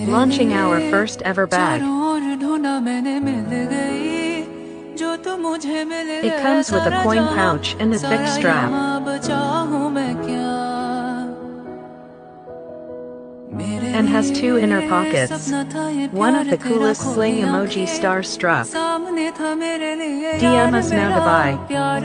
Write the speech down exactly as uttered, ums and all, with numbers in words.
Launching our first ever bag. It comes with a coin pouch and a thick strap. And has two inner pockets. One of the coolest sling emoji star struck. D M us now to buy.